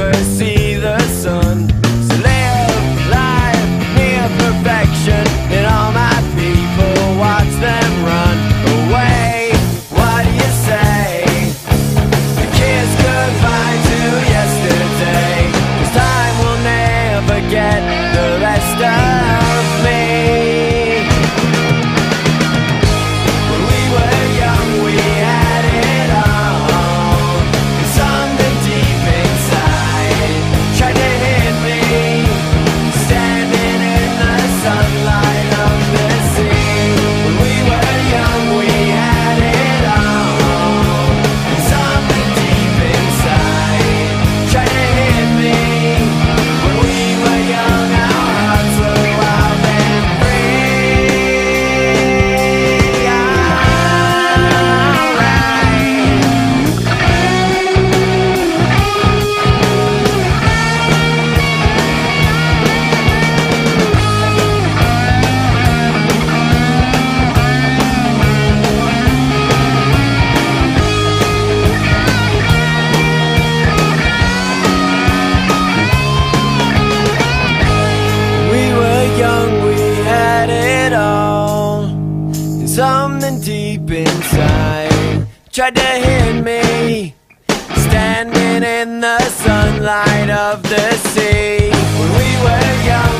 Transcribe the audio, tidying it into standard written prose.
never see the sun. So live life near perfection, and all my people watch them run away. What do you say? A kiss goodbye to yesterday, 'cause time will never get the rest of me. Something deep inside tried to hit me, standing in the sunlight of the sea. When we were young